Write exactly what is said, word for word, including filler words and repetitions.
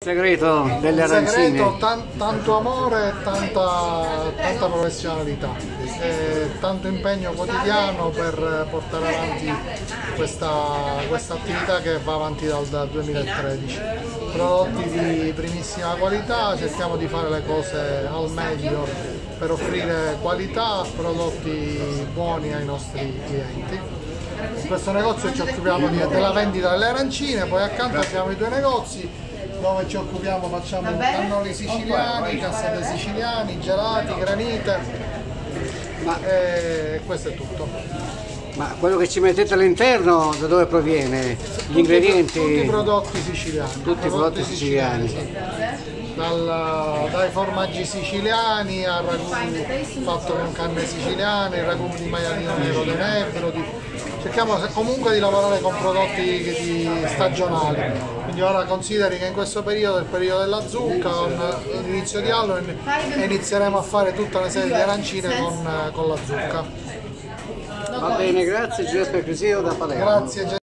Segreto delle Il arancine. segreto, tan- tanto amore e tanta, tanta professionalità e tanto impegno quotidiano per portare avanti questa, questa attività che va avanti dal, dal duemilatredici. Prodotti di primissima qualità, cerchiamo di fare le cose al meglio per offrire qualità, prodotti buoni ai nostri clienti. In questo negozio ci occupiamo di- della vendita delle arancine, poi accanto abbiamo i due negozi dove ci occupiamo, facciamo cannoli siciliani, cassate siciliani, gelati, granite, Ma, e questo è tutto. ma quello che ci mettete all'interno da dove proviene? Gli ingredienti? Tutti i prodotti siciliani. Tutti i prodotti siciliani. sì. Dal- dai formaggi siciliani al ragù fatto con carne siciliana, il ragù di maialino nero de Nebro, di... cerchiamo comunque di lavorare con prodotti di stagionali. Quindi ora consideri che in questo periodo è il periodo della zucca, con l'inizio di Halloween, e inizieremo a fare tutta una serie di arancine con, con la zucca. Va bene, grazie Giuseppe Crisio da Palermo. Grazie.